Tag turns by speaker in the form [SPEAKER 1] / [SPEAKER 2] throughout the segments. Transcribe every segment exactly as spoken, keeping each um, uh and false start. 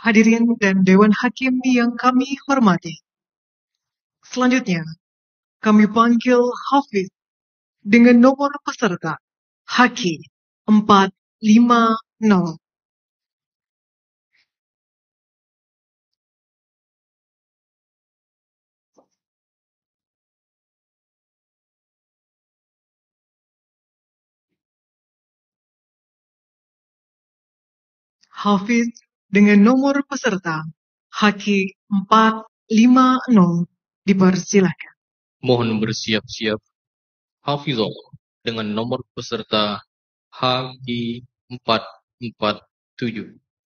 [SPEAKER 1] Hadirin dan Dewan Hakim yang kami hormati. Selanjutnya, kami panggil Hafiz dengan nomor peserta H Q empat lima nol. Hafiz dengan nomor peserta H Q empat lima nol dipersilakan.
[SPEAKER 2] Mohon bersiap-siap. Hafizullah dengan nomor peserta H Q empat empat tujuh.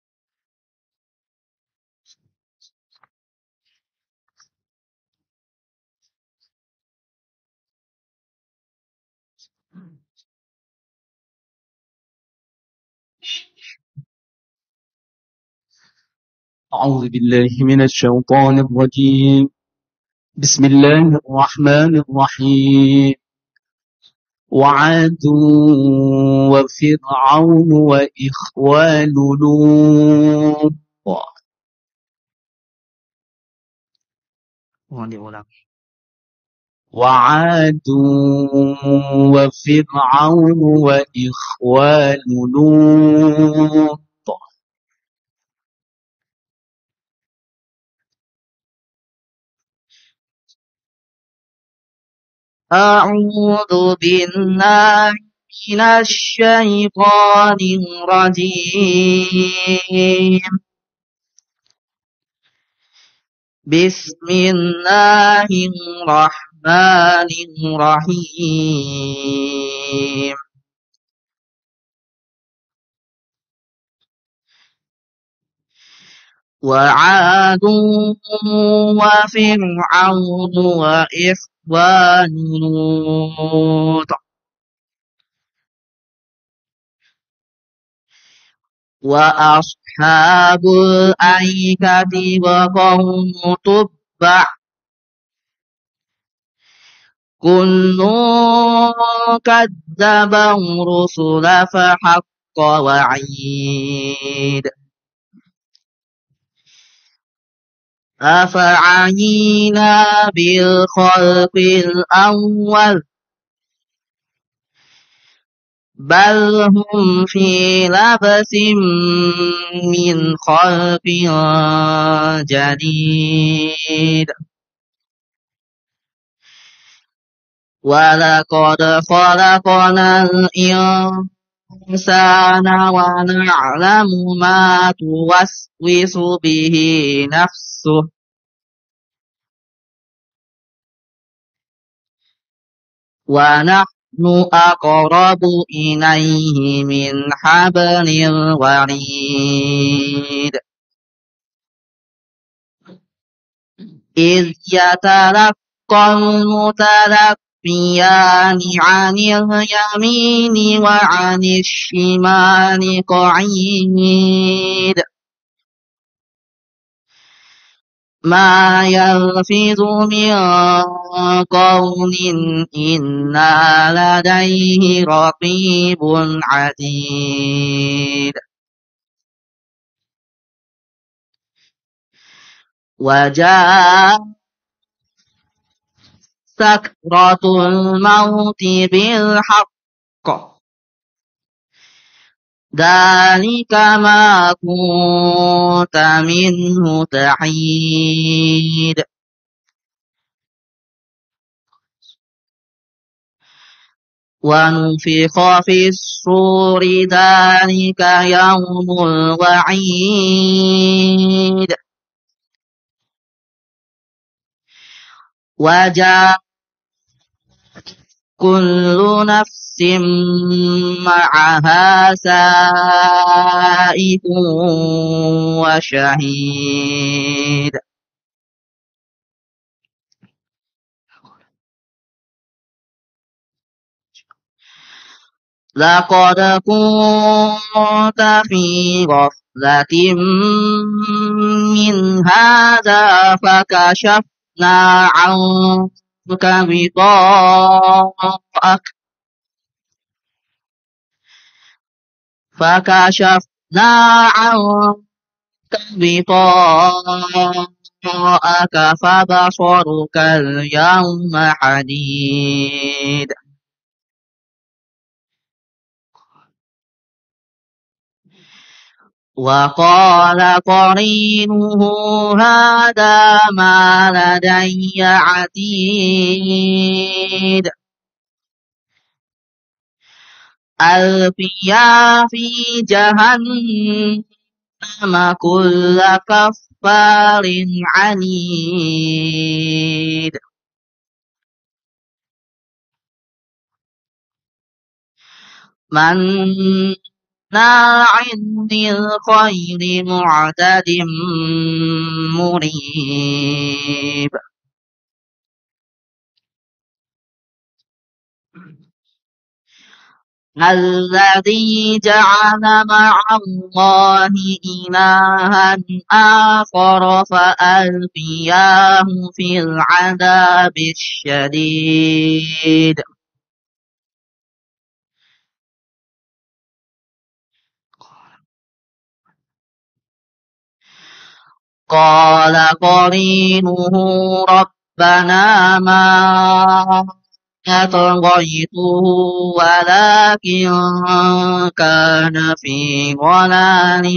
[SPEAKER 3] أعوذ بالله من الشيطان الرجيم. بسم الله الرحمن الرحيم. وعاد وفرعون وإخوان لوط. وعاد وفرعون وإخوان لوط. أعوذ بالله من الشيطان الرجيم. بسم الله الرحمن الرحيم. وعاد وفرعون وإخوان لوط. وأصحاب الأيكة وقوم تبع كل كذب الرسل فحق وعيد. أفعينا بالخلق الأول بل هم في لبس من خلق جديد. ولقد خلقنا الإنسان ونعلم ما توسوس به نفسه ونحن أقرب إليه من حبل الوريد. إذ يتلقى المتلقيان عن اليمين وعن الشمال قعيد. ما يلفظ من قول إلا لديه رقيب عتيد. وجاء سكرة الموت بالحق ذلك ما كنت منه تحيد. ونفخ في الصور ذلك يوم الوعيد. وجاء كل نفس معها سائق وشهيد. لقد كنت في غفلة من هذا فكشفنا عنك غطاءك فكشفنا عنك بطاءك فبصرك اليوم حديد وقال قرينه هذا ما لدي عتيد ألقيا في جهنم كل كفار عنيد مناع للخير معتد مريب الذي جعل مع الله إلها آخر فألقياه في العذاب الشديد قال قرينه ربنا ما أطغيته ولكن كان في ضلال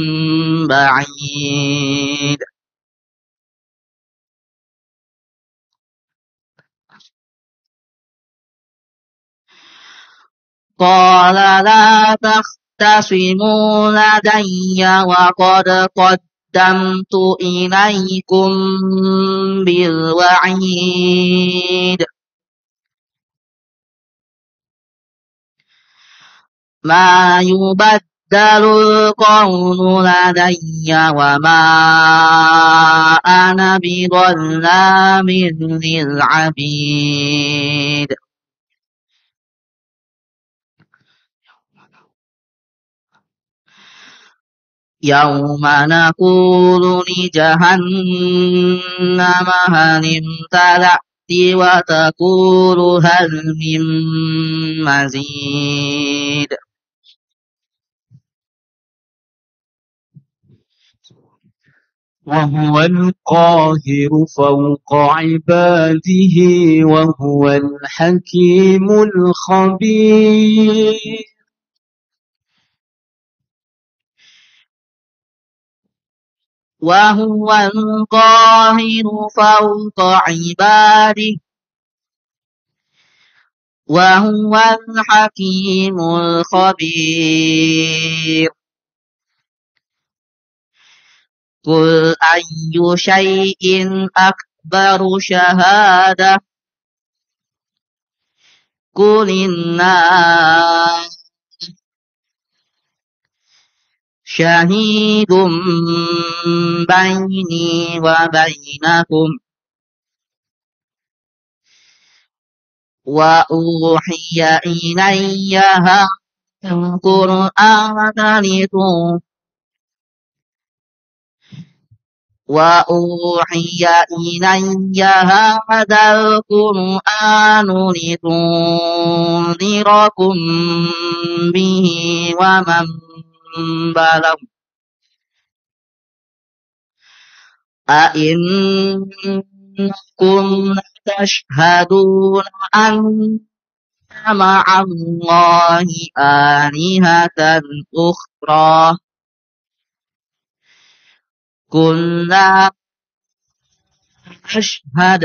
[SPEAKER 3] بعيد قال لا تختصموا لدي وقد قدمت إليكم بالوعيد ما يبدل القول لدي وما أنا بظلام للعبيد يوم نقول لجهنم هل امتلأت وتقول هل من مزيد
[SPEAKER 4] وهو القاهر فوق عباده وهو الحكيم الخبير
[SPEAKER 3] وهو القاهر فوق عباده وهو الحكيم الخبير قل أي شيء أكبر شهادة قل الله شهيد بيني وبينكم وأوحي إلي هذا القرآن لتنذروا وأوحي إلي هذا القرآن لتنذركم به ومن بلغ أئنكم تشهدون أن مع الله آلهة أخرى قل لا أشهد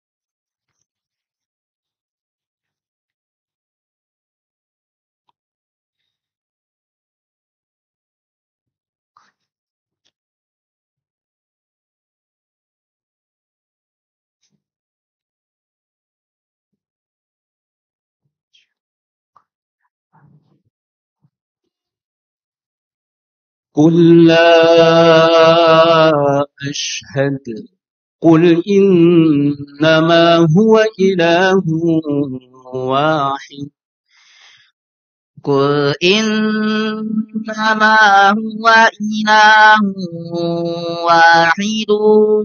[SPEAKER 4] قل لا أشهد قل إنما هو إله واحد
[SPEAKER 3] قل إنما هو إله واحد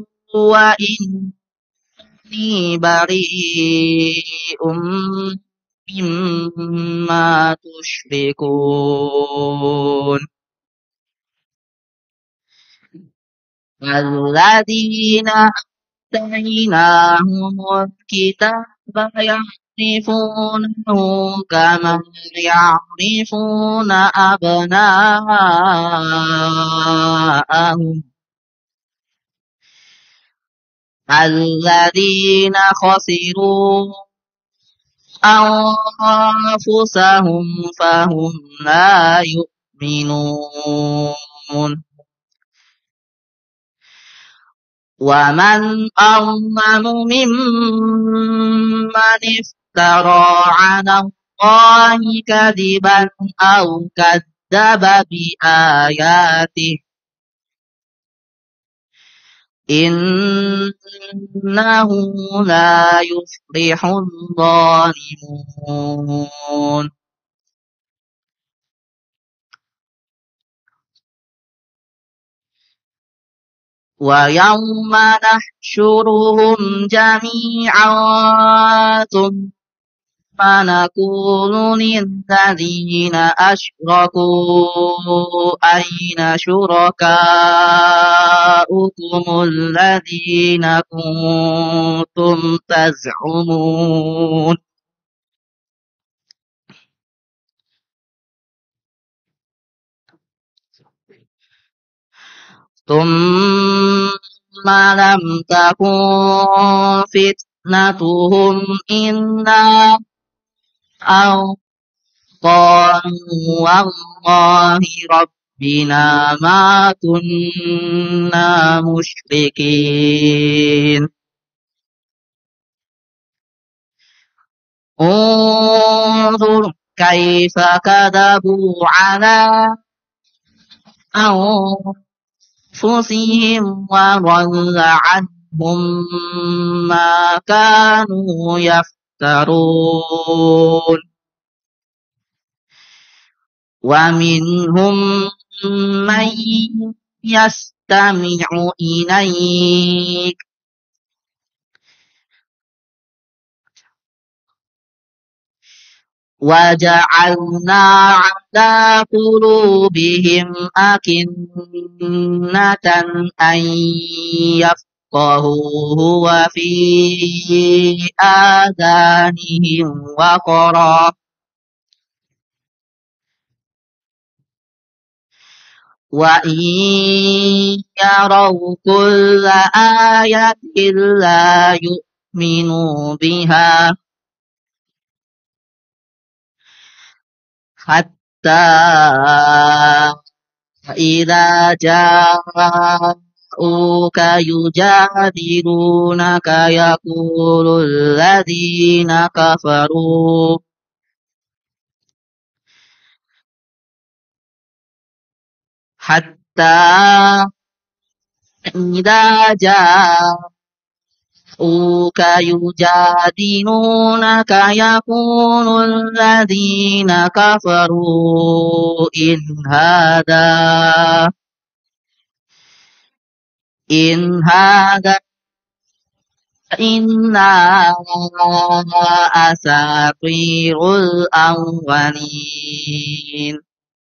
[SPEAKER 3] وإني بريء مما تشركون الذين آتيناهم الكتاب يعرفونه كما يعرفون أبناءهم الذين خسروا أنفسهم فهم لا يؤمنون ومن أظلم ممن افترى على الله كذبا أو كذب بآياته إنه لا يفلح الظالمون ويوم نحشرهم جميعا ثم نقول للذين أشركوا أين شركاؤكم الذين كنتم تزعمون ثم لم تكن فتنتهم إلا أن قالوا والله ربنا ما كنا مشركين انظر كيف كذبوا على أنفسهم وضل عنهم ما كانوا يفترون ومنهم من يستمع إليك وجعلنا على قلوبهم أكنة أن يفقهوه وفي آذانهم وقرا وإن يروا كل آية لا يؤمنوا بها حتى إذا جاءوك يجادلونك يقول الذين كفروا حتى إذا جاءوك يجادلونك يقول الذين كفروا إن هذا إن هذا إلا أساطير الأولين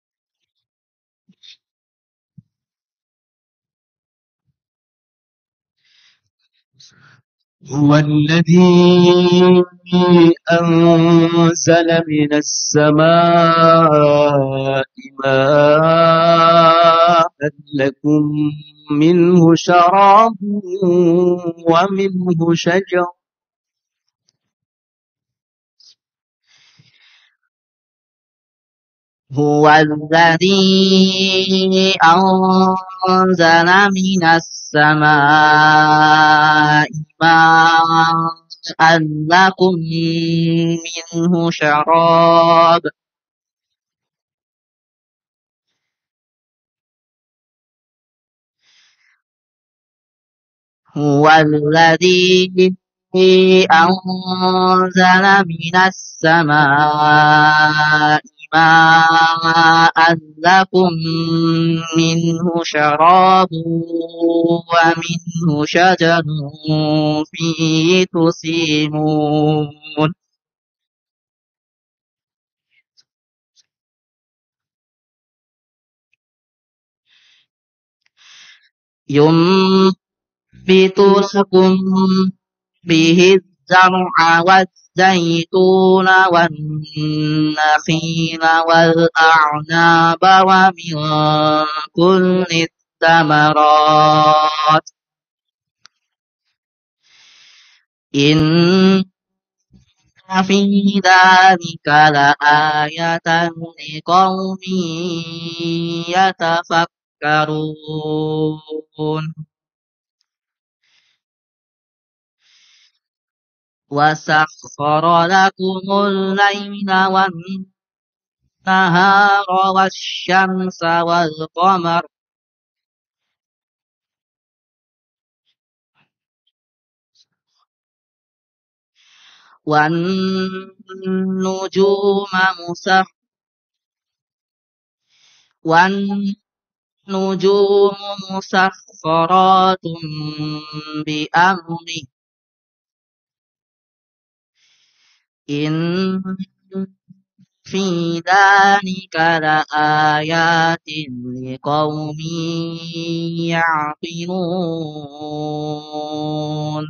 [SPEAKER 4] هو الذي أنزل من السماء ماء لكم منه شراب ومنه شجر
[SPEAKER 3] هو الذي أنزل من السماء ماء لكم منه شراب هو الذي أنزل من السماء ماء لكم منه شراب ومنه شجر فيه تسيمون ينبت لكم به الزرع والزيتون والنخيل والأعناب ومن كل الثمرات إن في ذلك لآية لقوم يتفكرون وسخر لكم الليل والنهار والشمس والقمر والنجوم مسخ والنجوم مسخرات بأمره إن في ذلك لآيات لقوم يعقلون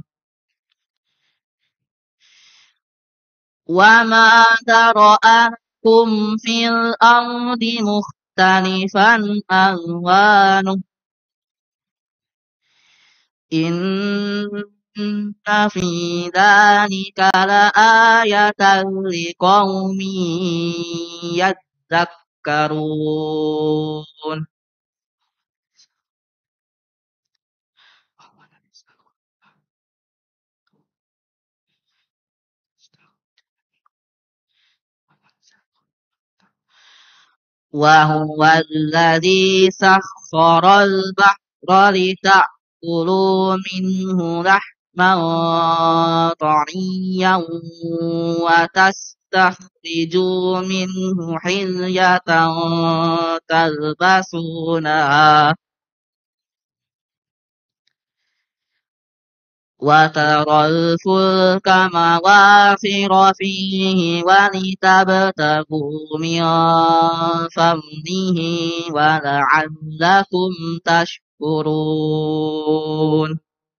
[SPEAKER 3] وما ذرأ لكم في الأرض مختلفا ألوانه إن في ذلك لآية لقوم يذكرون وهو الذي سخر البحر لتأكلوا منه لحما طريا وتستخرجوا منه حلية تلبسونها وترى الفلك مواخر فيه ولتبتغوا من فضله ولعلكم تشكرون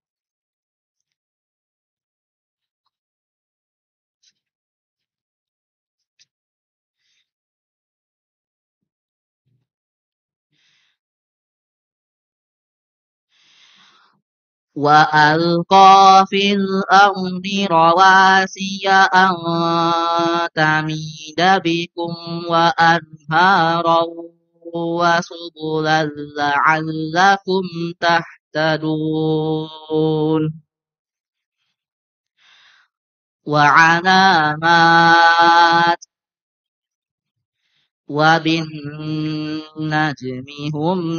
[SPEAKER 3] وألقى في الأرض رواسي أن تميد بكم وأنهارا وسبلا لعلكم تهتدون وعلامات وبالنجم هم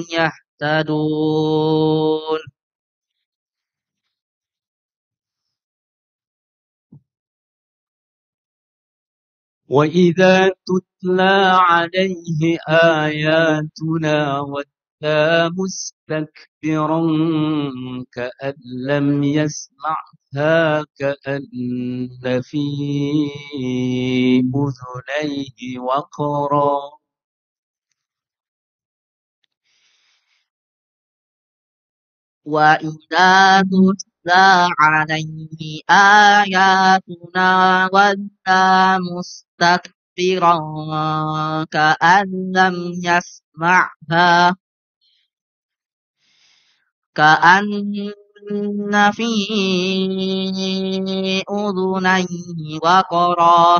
[SPEAKER 3] يهتدون
[SPEAKER 4] وإذا تتلى عليه آياتنا ولى مستكبرا كأن لم يسمعها كأن في أذنيه وقرا
[SPEAKER 3] وإذا تتلى عليه آياتنا ولى مستكبرا كأن لم يسمعها كأن في أذنيه وقرا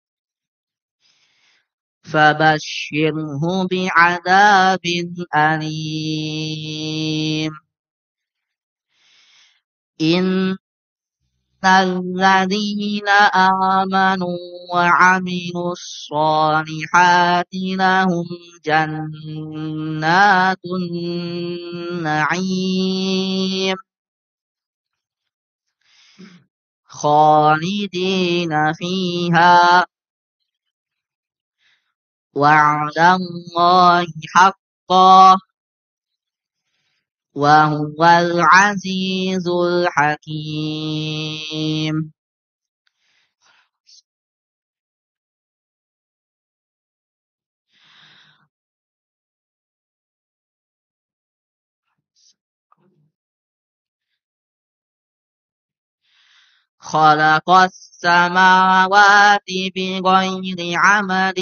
[SPEAKER 3] فبشره بعذاب أليم إن الذين آمنوا وعملوا الصالحات لهم جنات النعيم خالدين فيها وعد الله حقا وهو العزيز الحكيم خلق السماوات بغير عمد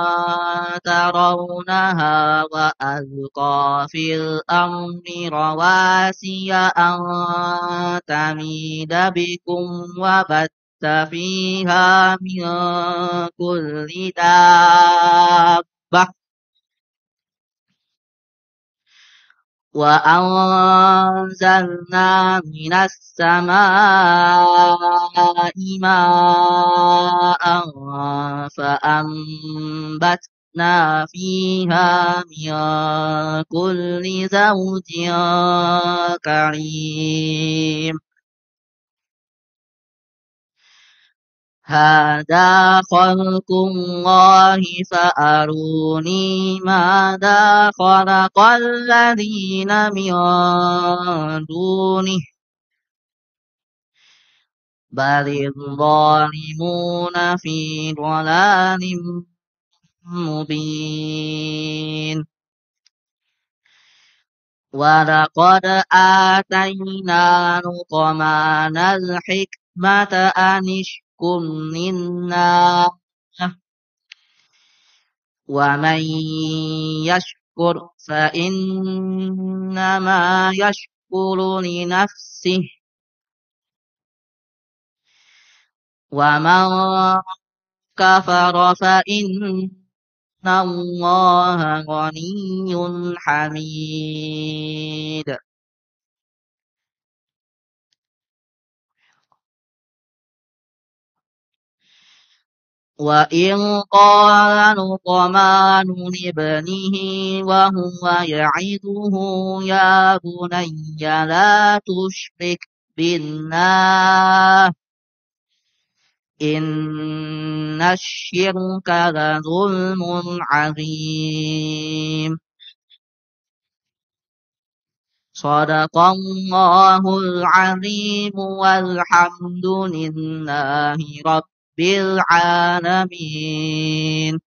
[SPEAKER 3] ترونها وألقى في الأرض رواسي أن تميد بكم وبث فيها من كل دابة وأنزلنا من السماء ماء فأنبتنا فيها من كل زوج كريم هذا خلق الله فأروني ماذا خلق الذين من دونه بل الظالمون في ضلال مبين ولقد آتينا لقمان الحكمة أن اشكر لله ومن يشكر فإنما يشكر لنفسه ومن كفر فإن الله غني حميد وإذ قال لقمان لابنه وهو يعظه يا بني لا تشرك بالله إن الشرك لظلم عظيم صدق الله العظيم والحمد لله رب العالمين